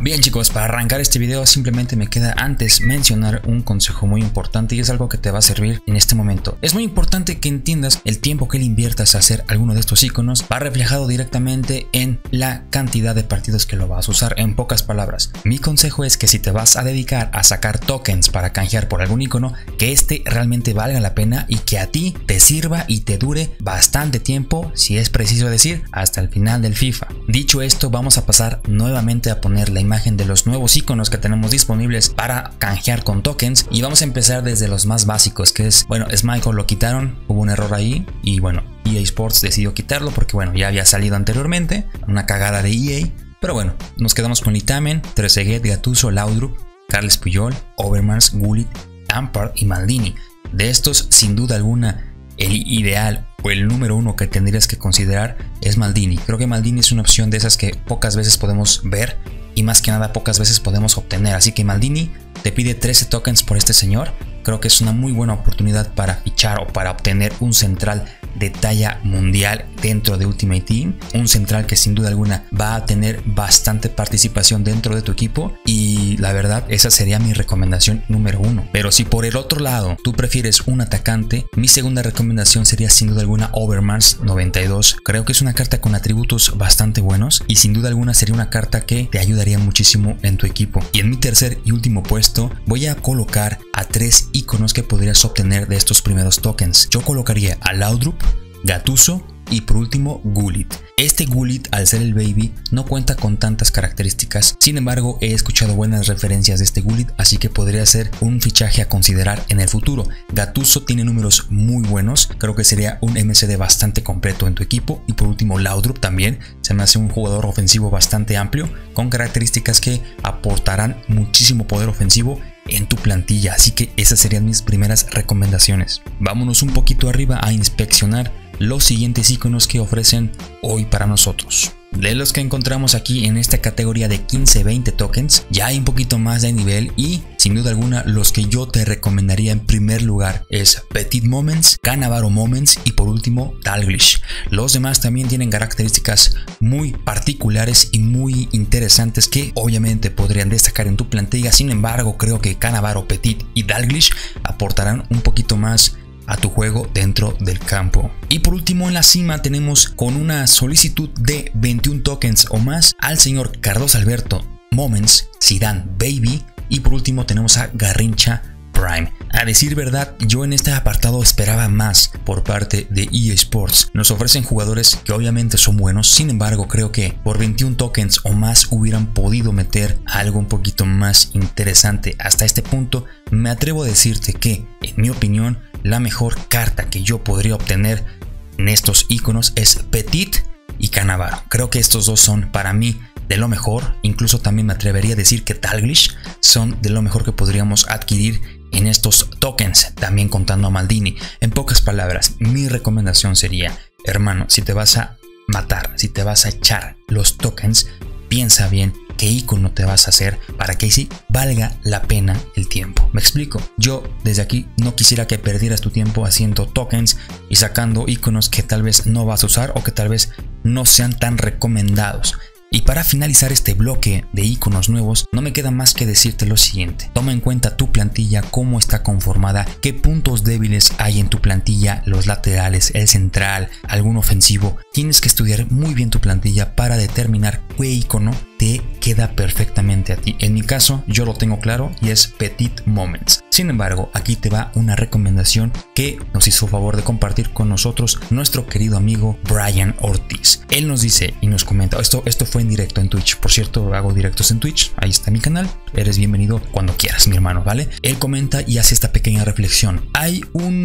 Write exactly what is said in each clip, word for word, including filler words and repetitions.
Bien chicos, para arrancar este video simplemente me queda antes mencionar un consejo muy importante y es algo que te va a servir en este momento. Es muy importante que entiendas el tiempo que le inviertas a hacer alguno de estos iconos va reflejado directamente en la cantidad de partidos que lo vas a usar. En pocas palabras, mi consejo es que si te vas a dedicar a sacar tokens para canjear por algún icono, que este realmente valga la pena y que a ti te sirva y te dure bastante tiempo, si es preciso decir, hasta el final del FIFA. Dicho esto, vamos a pasar nuevamente a poner la imagen de los nuevos iconos que tenemos disponibles para canjear con tokens y vamos a empezar desde los más básicos, que es, bueno, Schmeichel lo quitaron, hubo un error ahí y bueno, E A Sports decidió quitarlo porque bueno, ya había salido anteriormente, una cagada de E A, pero bueno, nos quedamos con Litamen, Trezeguet, Gattuso, Laudrup, Carles Puyol, Overmars, Gullit, Lampard y Maldini. De estos, sin duda alguna, el ideal o el número uno que tendrías que considerar es Maldini. Creo que Maldini es una opción de esas que pocas veces podemos ver y más que nada pocas veces podemos obtener. Así que Maldini te pide trece tokens por este señor. Creo que es una muy buena oportunidad para fichar o para obtener un central de talla mundial dentro de Ultimate Team. Un central que sin duda alguna va a tener bastante participación dentro de tu equipo y la verdad esa sería mi recomendación número uno. Pero si por el otro lado tú prefieres un atacante, mi segunda recomendación sería sin duda alguna Overmars noventa y dos. Creo que es una carta con atributos bastante buenos y sin duda alguna sería una carta que te ayudaría muchísimo en tu equipo. Y en mi tercer y último puesto voy a colocar a tres iconos que podrías obtener de estos primeros tokens. Yo colocaría a Laudrup, Gattuso y por último Gullit. Este Gullit, al ser el baby, no cuenta con tantas características, sin embargo he escuchado buenas referencias de este Gullit, así que podría ser un fichaje a considerar en el futuro. Gattuso tiene números muy buenos, creo que sería un M C D bastante completo en tu equipo y por último Laudrup también, se me hace un jugador ofensivo bastante amplio, con características que aportarán muchísimo poder ofensivo en tu plantilla, así que esas serían mis primeras recomendaciones. Vámonos un poquito arriba a inspeccionar los siguientes iconos que ofrecen hoy para nosotros. De los que encontramos aquí en esta categoría de quince veinte tokens, ya hay un poquito más de nivel y sin duda alguna los que yo te recomendaría en primer lugar es Petit Moments, Cannavaro Moments y por último Dalglish. Los demás también tienen características muy particulares y muy interesantes que obviamente podrían destacar en tu plantilla, sin embargo creo que Cannavaro, Petit y Dalglish aportarán un poquito más a tu juego dentro del campo. Y por último en la cima tenemos con una solicitud de veintiún tokens o más al señor Carlos Alberto Moments, Zidane Baby y por último tenemos a Garrincha Prime. A decir verdad, yo en este apartado esperaba más por parte de E A Sports. Nos ofrecen jugadores que obviamente son buenos, sin embargo creo que por veintiún tokens o más hubieran podido meter algo un poquito más interesante. Hasta este punto me atrevo a decirte que, en mi opinión, la mejor carta que yo podría obtener en estos iconos es Petit y Cannavaro. Creo que estos dos son para mí de lo mejor, incluso también me atrevería a decir que Dalglish son de lo mejor que podríamos adquirir en estos tokens, también contando a Maldini. En pocas palabras, mi recomendación sería, hermano, si te vas a matar, si te vas a echar los tokens, piensa bien qué icono te vas a hacer para que sí valga la pena el tiempo. ¿Me explico? Yo desde aquí no quisiera que perdieras tu tiempo haciendo tokens y sacando iconos que tal vez no vas a usar o que tal vez no sean tan recomendados. Y para finalizar este bloque de iconos nuevos, no me queda más que decirte lo siguiente. Toma en cuenta tu plantilla, cómo está conformada, qué puntos débiles hay en tu plantilla, los laterales, el central, algún ofensivo. Tienes que estudiar muy bien tu plantilla para determinar qué icono te queda perfectamente a ti. En mi caso, yo lo tengo claro y es Petit Moments. Sin embargo, aquí te va una recomendación que nos hizo favor de compartir con nosotros nuestro querido amigo Brian Ortiz. Él nos dice y nos comenta, esto, esto fue en directo en Twitch, por cierto hago directos en Twitch, ahí está mi canal, eres bienvenido cuando quieras mi hermano, ¿vale? Él comenta y hace esta pequeña reflexión. Hay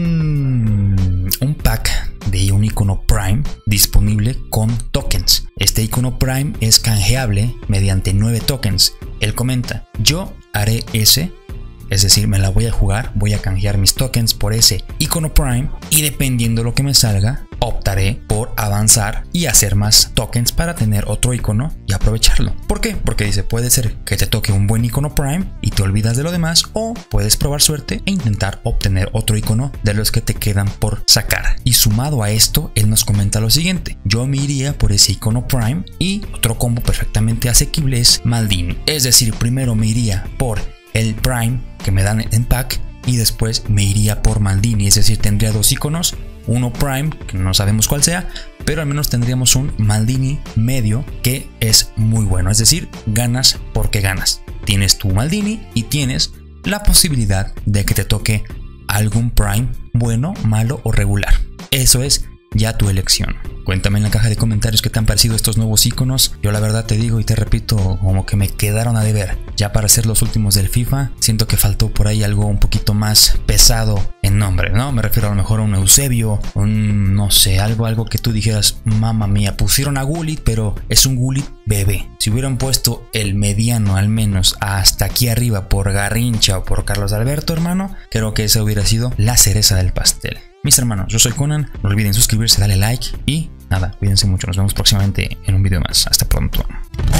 un, un pack de un icono Prime disponible con tokens. Este icono Prime es canjeable mediante nueve tokens. Él comenta, yo haré ese Es decir, me la voy a jugar, voy a canjear mis tokens por ese icono Prime y dependiendo de lo que me salga, optaré por avanzar y hacer más tokens para tener otro icono y aprovecharlo. ¿Por qué? Porque dice, puede ser que te toque un buen icono Prime y te olvidas de lo demás, o puedes probar suerte e intentar obtener otro icono de los que te quedan por sacar. Y sumado a esto, él nos comenta lo siguiente: yo me iría por ese icono Prime y otro combo perfectamente asequible es Maldini. Es decir, primero me iría por el Prime que me dan en pack y después me iría por Maldini. Es decir, tendría dos iconos, uno Prime que no sabemos cuál sea, pero al menos tendríamos un Maldini medio que es muy bueno. Es decir, ganas porque ganas. Tienes tu Maldini y tienes la posibilidad de que te toque algún Prime bueno, malo o regular. Eso es ya tu elección. Cuéntame en la caja de comentarios qué te han parecido estos nuevos iconos. Yo la verdad te digo y te repito, como que me quedaron a deber. Ya para ser los últimos del FIFA, siento que faltó por ahí algo un poquito más pesado en nombre, ¿no? Me refiero a lo mejor a un Eusebio, un no sé, algo, algo que tú dijeras, mamma mía, pusieron a Gullit, pero es un Gullit bebé. Si hubieran puesto el mediano al menos hasta aquí arriba por Garrincha o por Carlos Alberto, hermano, creo que esa hubiera sido la cereza del pastel. Mis hermanos, yo soy Conan, no olviden suscribirse, darle like y nada, cuídense mucho, nos vemos próximamente en un video más. Hasta pronto.